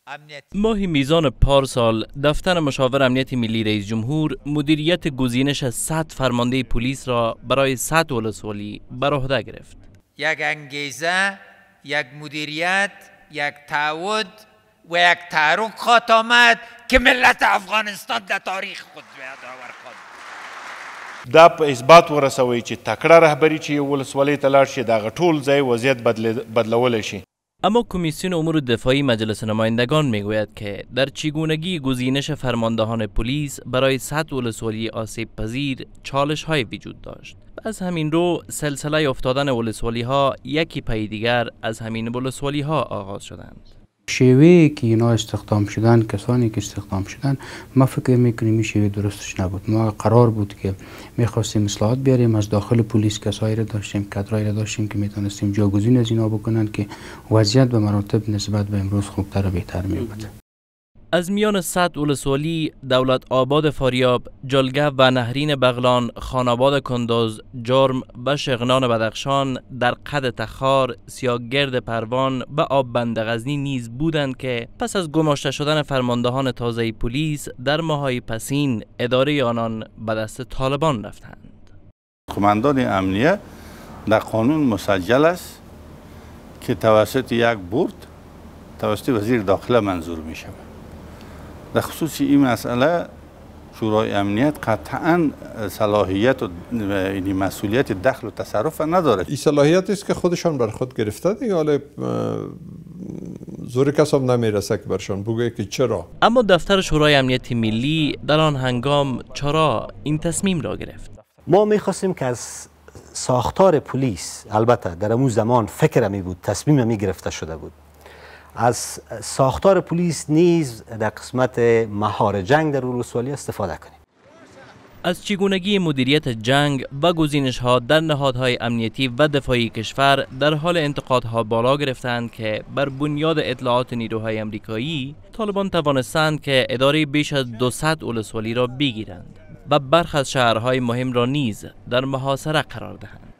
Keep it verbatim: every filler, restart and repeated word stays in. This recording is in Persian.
ماه میزان پارسال دفتر مشاور امنیت ملی رئیس جمهور مدیریت گزینش صد فرمانده پلیس را برای صد ولسوالی بر عهده گرفت. یک انگیزه، یک مدیریت، یک تعهد و یک تحرک خواهد آمد که ملت افغانستان در تاریخ خود یادآور کند. دا په اثبات ورسوي چې تکړه رهبری چې ولسوالۍ ته لاړ شي دغه ټول ځای وضعیت بدلولی شي. اما کمیسیون امور دفاعی مجلس نمایندگان میگوید که در چگونگی گزینش فرماندهان پلیس برای صد ولسوالی آسیب پذیر چالش های وجود داشت. از همین رو سلسله افتادن ولسوالی ها یکی پی دیگر از همین ولسوالی ها آغاز شدند. شیوهی که اینا استخدام شدن، کسانی که استخدام شدن، ما فکر میکنیم این شیوه درستش نبود. ما قرار بود که میخواستیم اصلاحات بیاریم، از داخل پلیس کسایی را داشتیم، کادرایی را داشتیم که میتونستیم جاگزین از اینا بکنن که وضعیت به مراتب نسبت به امروز خوبتر و بهتر میبود. از میان صد ولسوالی دولت آباد فاریاب، جلگه و نهرین بغلان، خاناباد کندوز، جرم و شغنان بدخشان، در قد تخار، سیاگرد پروان و آببند غزنی نیز بودند که پس از گماشته شدن فرماندهان تازه پلیس در ماه‌های پسین اداره آنان به دست طالبان رفتند. قماندان امنیه در قانون مسجل است که توسط یک بورد توسط وزیر داخله منظور می شود. در خصوص این مسئله شورای امنیت قطعا صلاحیت و مسئولیت دخل و تصرف نداره. این صلاحیت است که خودشان بر خود گرفته دیگه، حالا زور کس هم نمیرسه که برشان بگه که چرا. اما دفتر شورای امنیت ملی در آن هنگام چرا این تصمیم را گرفت؟ ما میخواستیم که از ساختار پلیس، البته در اون زمان فکر می بود، تصمیم می گرفته شده بود، از ساختار پلیس نیز در قسمت مهار جنگ در ولسوالی استفاده کنیم. از چگونگی مدیریت جنگ و گزینش ها در نهادهای امنیتی و دفاعی کشور در حال انتقادها بالا گرفتند که بر بنیاد اطلاعات نیروهای امریکایی طالبان توانستند که اداره بیش از دوصد ولسوالی را بگیرند و برخی از شهرهای مهم را نیز در محاصره قرار دهند.